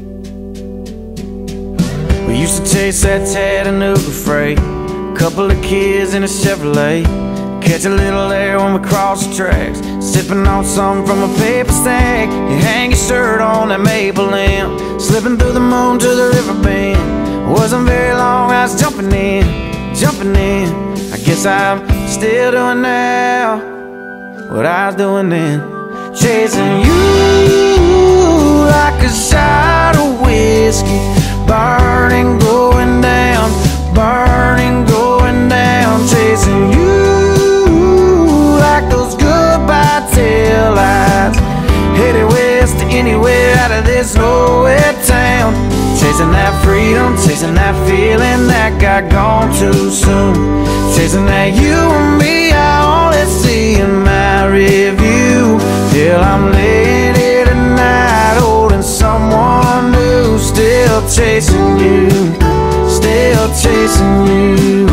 We used to chase that Chattanooga freight, couple of kids in a Chevrolet, catch a little air when we cross the tracks, sipping on something from a paper stack. You hang your shirt on that maple limb, slipping through the moon to the river bend. Wasn't very long, I was jumping in. I guess I'm still doing now what I was doing then, chasing you like a shot of whiskey, burning, going down, burning, going down, chasing you like those goodbye tail lights, headed west to anywhere out of this nowhere town, chasing that freedom, chasing that feeling that got gone too soon, chasing that you and me I only see in my review, till I'm laying here tonight holding someone new, still chasing you, still chasing you.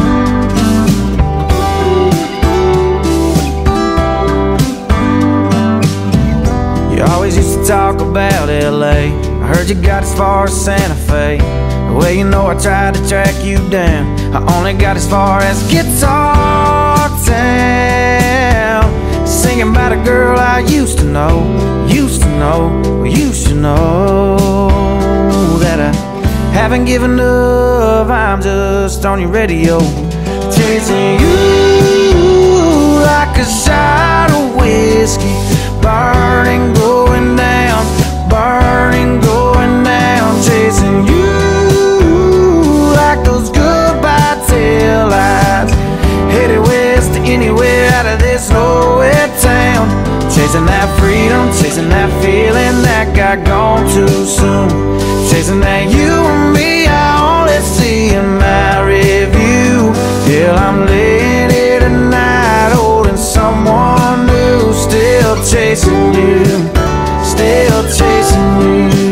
You always used to talk about LA, I heard you got as far as Santa Fe. Well, you know I tried to track you down, I only got as far as Guitar Town, singing about a girl I used to know, that I haven't given up, I'm just on your radio, chasing you like a shot of whiskey, burning, going down, burning, going down, chasing you like those goodbye tail lights, headed west to anywhere out of this nowhere town, chasing that freedom, chasing that feeling that got gone too soon, chasing that you and me I only see in my review, till I'm laying here tonight holding someone new, still chasing you, still chasing you.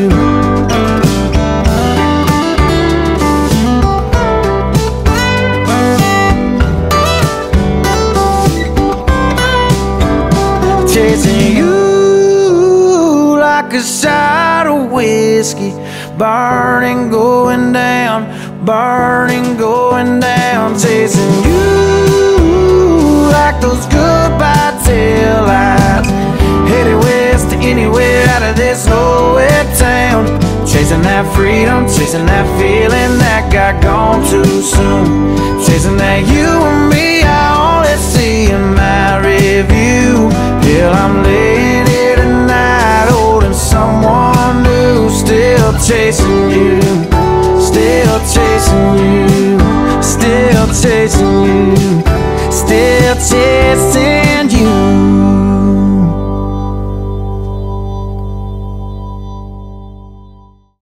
Chasing you like a shot of whiskey, burning, going down, burning, going down, chasing you like those goodbye tail lights, headed west to anywhere out of this nowhere town, chasing that freedom, chasing that feeling that got gone too soon, chasing that you and me I only see in my review, till I'm laying here tonight holding someone new, still chasing you, still chasing you, still chasing you, still chasing